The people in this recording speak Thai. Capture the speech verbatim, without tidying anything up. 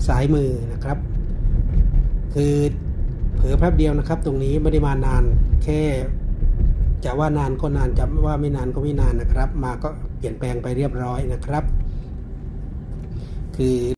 ซ้ายมือนะครับคือเผลอแป๊บเดียวนะครับตรงนี้ไม่ได้มานานแค่จะว่านานก็นานจะว่าไม่นานก็ไม่นานนะครับมาก็เปลี่ยนแปลงไปเรียบร้อยนะครับคือ